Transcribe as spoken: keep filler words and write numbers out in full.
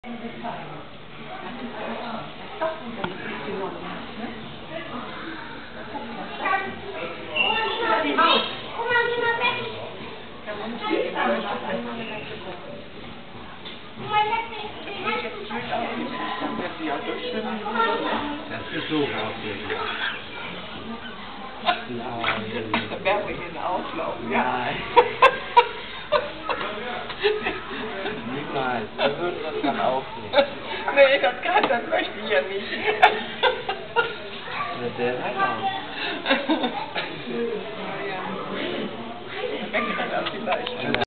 Das ist so aufregend. Nein. Da werden wir hier auslaufen, ja. Nein. Niemals. Wir würden das dann aufnehmen. Nee, das kann, das möchte ich ja nicht. Der hat auch. Wegrennen vielleicht.